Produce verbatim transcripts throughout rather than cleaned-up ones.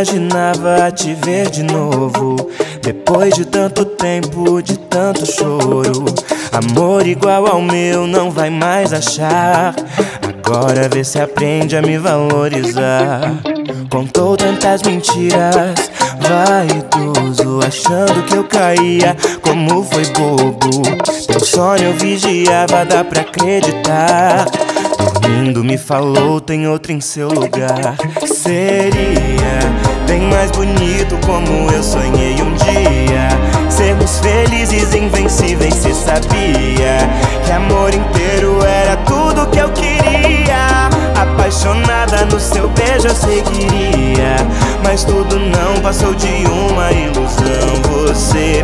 imaginava te ver de novo, depois de tanto tempo, de tanto choro. Amor igual ao meu não vai mais achar. Agora vê se aprende a me valorizar. Contou tantas mentiras, vaidoso, achando que eu caía, como foi bobo. Teu sonho eu vigiava, dá pra acreditar. Dormindo me falou, tem outro em seu lugar. Seria bem mais bonito como eu sonhei um dia. Sermos felizes, invencíveis, se sabia que amor inteiro era tudo que eu queria. Apaixonada no seu beijo eu seguiria, mas tudo não passou de uma ilusão. Você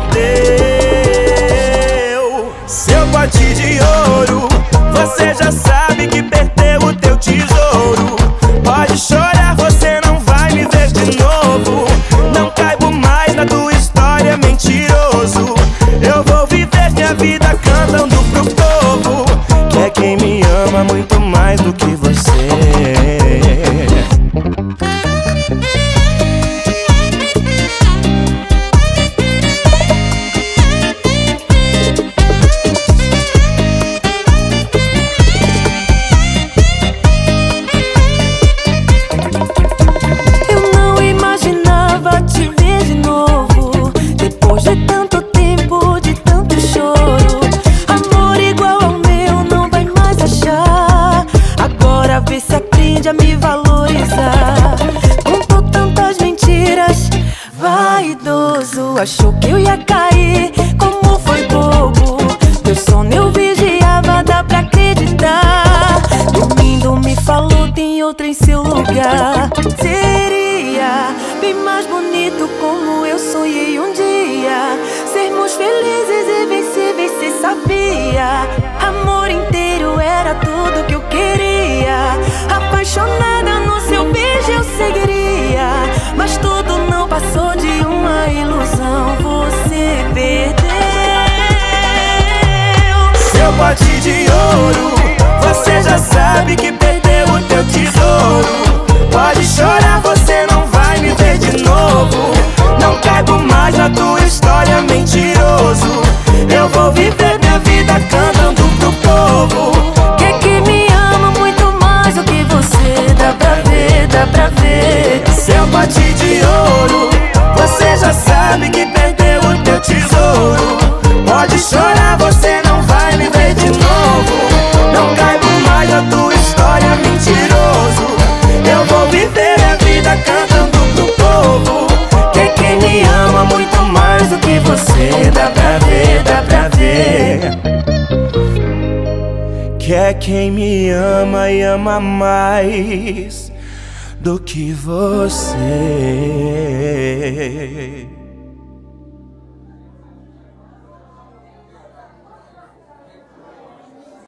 perdeu seu pote de ouro. Você já sabe que perdeu o teu tesouro. Pode chorar, você não vai me ver de novo. Não caibo mais na tua história, mentiroso. Eu vou viver minha vida cantando pro povo, que é quem me ama muito mais do que você. Vê se aprende a me valorizar. Contou tantas mentiras, vaidoso, achou que eu ia cair, como foi bobo. Teu sono eu vigiava, dá pra acreditar. Dormindo me falou, tem outra em seu lugar. Seria bem mais bonito como eu sonhei um dia. Sermos felizes e invencíveis, se sabia. Amor inteiro era tudo que eu queria. Apaixonada no seu beijo eu seguiria, mas tudo não passou de uma ilusão. Você perdeu seu pote de ouro. Você já sabe que perdeu o teu tesouro. Pode chorar, você não vai me ver de novo. Não caibo mais na tua história, mentiroso. Eu vou viver minha vida cantando pro povo, que é que me ama muito mais do que você. Dá pra ver, dá pra ver. Seu pote de ouro. Você já sabe que perdeu o teu tesouro. Pode chorar, você não vai me ver de novo. Não caibo mais na tua história, mentiroso. Eu vou viver minha vida cantando pro povo, que é quem me ama muito mais do que você. Dá pra ver, dá pra ver. Que é quem me ama e ama mais do que você.